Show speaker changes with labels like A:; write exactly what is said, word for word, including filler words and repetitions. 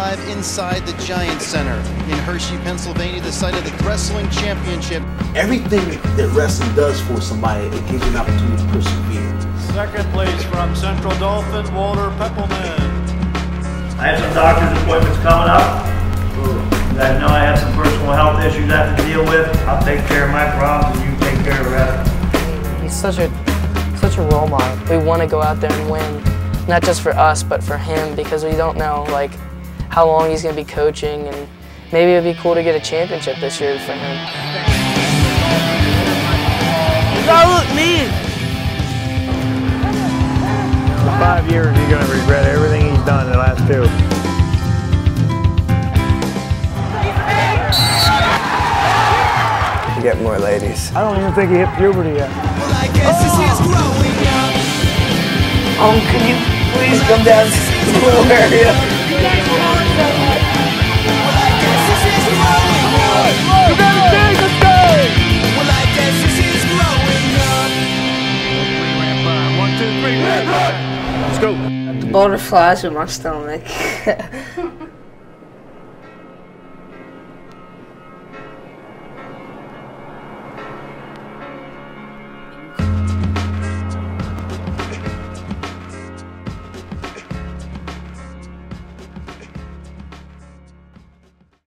A: live inside the Giant Center in Hershey, Pennsylvania, the site of the Wrestling Championship.
B: Everything that wrestling does for somebody, it gives you an opportunity to persevere.
C: Second place from Central Dauphin, Walter Peppelman.
D: I have some doctor's appointments coming up. You guys know I have some personal health issues I have to deal with. I'll take care of my problems and you take care of the rest.
E: He's such a, such a role model. We want to go out there and win. Not just for us, but for him, because we don't know like how long he's going to be coaching, and maybe it'd be cool to get a championship this year for him.
F: Oh, look, me!
G: For five years, he's going to regret everything he's done in the last two.
H: You get more ladies.
G: I don't even think he hit puberty yet.
F: Oh, um, can you please come down to the little area?
G: One, two, three, let's go.
F: The butterflies in my stomach.